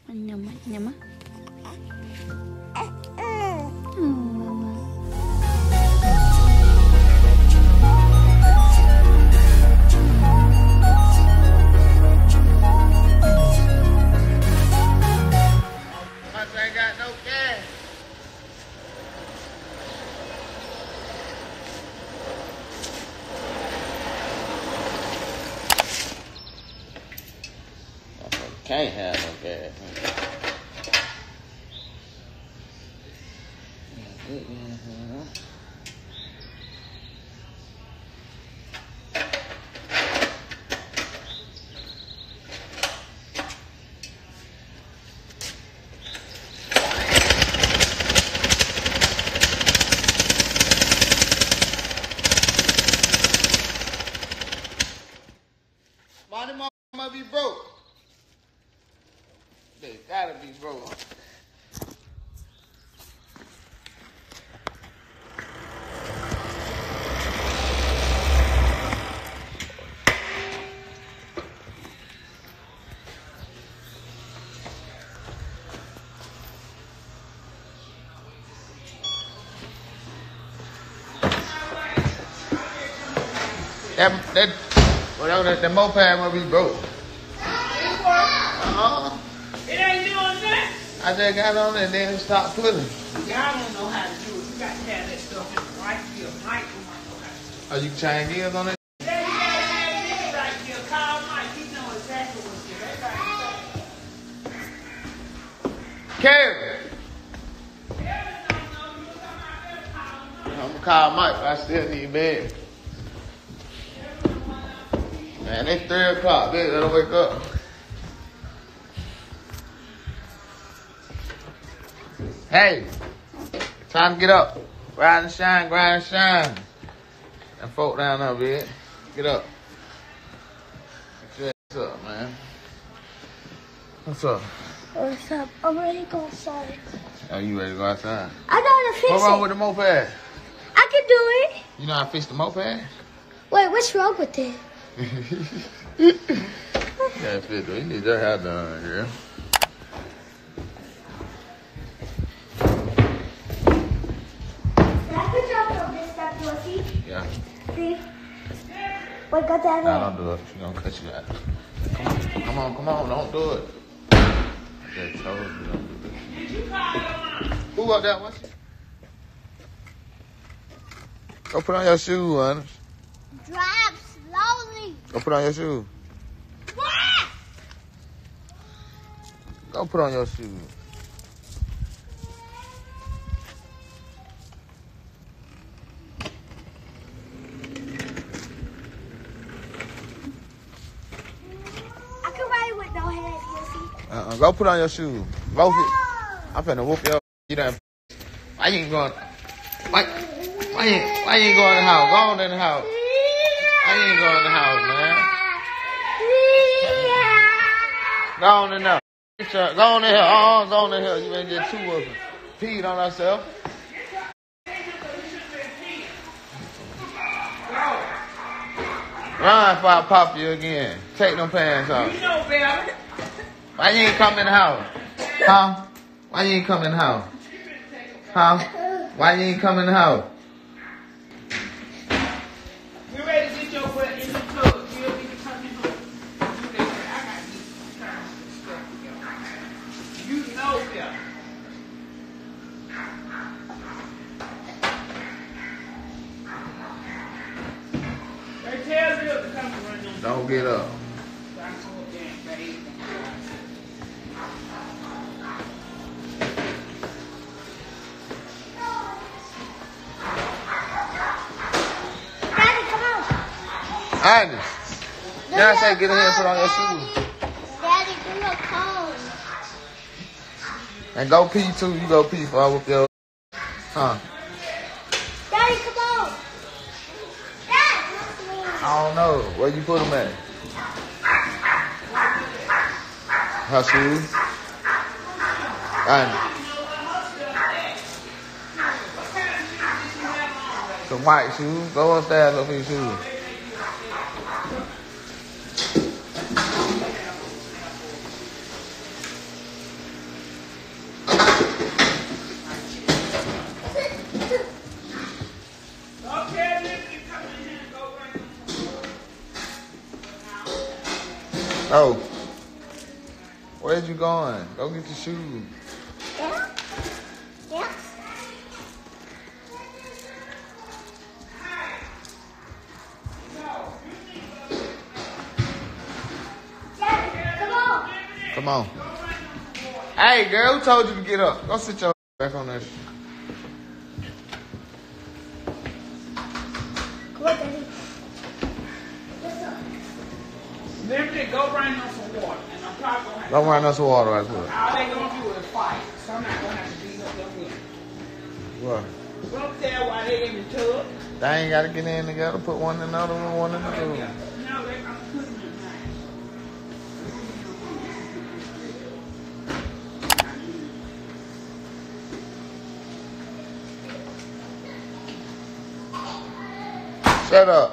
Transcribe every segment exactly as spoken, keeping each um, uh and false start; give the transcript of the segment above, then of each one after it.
Nyama, nyama. Can't have no gas. Why the mama be broke? They gotta be broke. That that whatever that the moped must be broke. Uh-uh. It ain't doing that. I just got on it and then stopped pulling. Y'all don't know how to do it. You got to have that stuff in the right gear. Mike don't know how to do it. Oh, you change gears on it? Yeah, you got to have this right gear. Call Mike. He know exactly what to do. That's right. Kevin! Kevin don't know. You come out there and call him. I'm gonna call Mike, but I still need bed. Man, it's three o'clock. They don't wake up. Hey, time to get up. Ride and shine, grind and shine. That folk down there, bitch. Get up. What's up, man? What's up? What's up? I'm ready to go outside. Oh, you ready to go outside? I know how to fix What's wrong it. with the moped? I can do it. You know how to fix the moped? Wait, what's wrong with it? Can't fit though. You need your hair done, girl. Can I put you on this stuff, Dorothy? Yeah. See? What got that Nah, in? don't do it. She's gonna cut you out. Come on, come on, come on. Don't do it. I just told you don't do this. Who up there? What's it? Go put on your shoes, honey. Drive slowly. Go put on your shoes. What? Go put on your shoes. I can ride with no hands, Dorothy. Uh-uh. Go put on your shoes. Both of you. I'm finna whoop your. You done. Why you ain't going? Why? Why you? Why you ain't going in the house? Go on in the house. Why you ain't going in the house, man? Go on in there. Go on in here. Oh, go on in here. You ain't get two of them. Peed on herself. Run before I pop you again. Take them pants off. You know better. Why you ain't come in the house? Huh? Why you ain't come in the house? Huh? Why you ain't come in the house? We ready to get your butt in the tub. You don't need to come in home. You know better. I got to get some stuff together. You know better. They tell you to come and run them. Don't get up. That's all damn baby. Daddy, come on. Agnes. Yeah, I say get in here and put on your shoes. Daddy, do your cone. And go pee too. You go pee for I whoop your. Huh? Daddy, come on. Dad, I don't know. Where you put them at? Her shoes? Agnes. Some white shoes. Go upstairs, look for your shoes. Oh. Where's you going? Go get your shoes. Yeah. Yeah. Daddy, come on. Come on. Hey, girl, who told you to get up? Go sit your back on that shit. Come on, Daddy. What's up? Liberty, go bring them some water. And I'm probably going to have Don't run us some water right quick. all they going to do is fight. So I'm not going to have to beat up them women. What? Go up there while they in the tub. They ain't got to get in together. Put one in another room, one in the room. No, they, I'm putting them in. Shut up.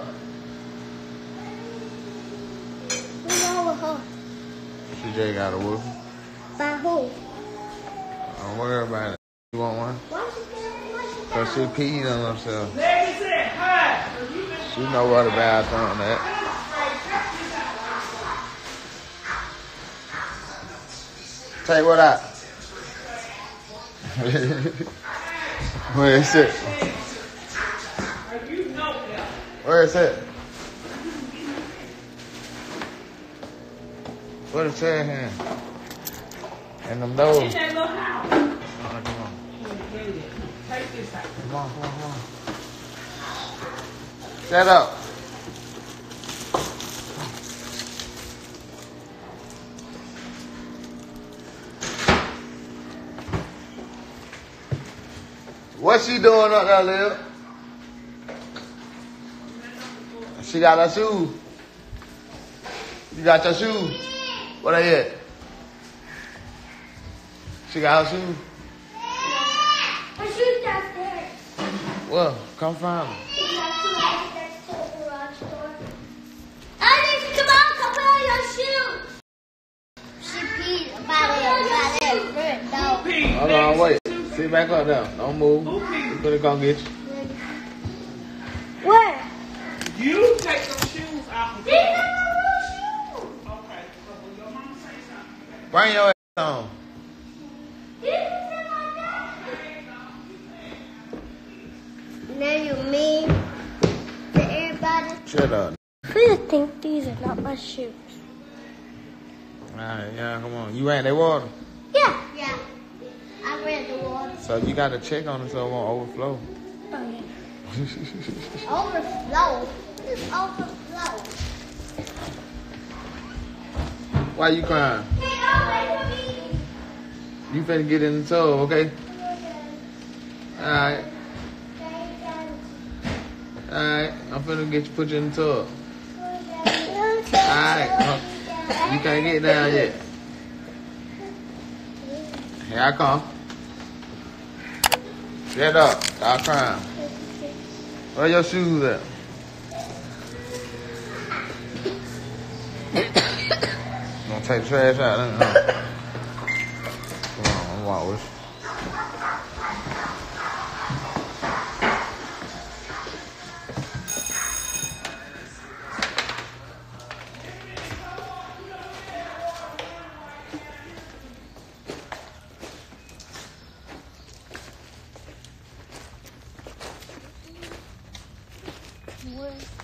Who's wrong with her? C J got a whoop. By who? Don't worry about it. You want one? Why she Why she Cause she peed on herself. Lady said, hi. She know what the bathroom at. Take what out? Where is it? You know them. Where is it? Where the chair hand? And them doors. In that little house. Oh, come on. Take this out. Come on, come on, come on. Shut up. What's she doing up there, Lil? She got her shoes. You got your shoes? What are they at? She got her shoes? Her shoes downstairs. Well, come find them. She got two downstairs to the garage door. Alex, come on, come put on your shoes. She peed about it, about it, front door. Pete, Hold on, wait. Sit back up there. Don't move. Who peed? We're gonna come get you. Where? You take those shoes off of These me. are my little shoes. Okay, so will your mama say something? Bring your ass on. These are my dad. Now you mean to everybody? Shut up. Please think these are not my shoes. Alright, yeah, come on. You ran that water. Yeah. Yeah. I ran the water. So you gotta check on it so it won't overflow. Oh, yeah. Overflow. It's overflow. Why you crying? Hey, oh, wait for me. You finna get in the tub, okay? Alright, alright. I'm finna get you, put you in the tub. Alright. Uh, you can't get down yet. Here I come. Get up. Stop crying. Where your shoes at? Gonna take the trash out. Huh? Come on, I'm walk with you. Where?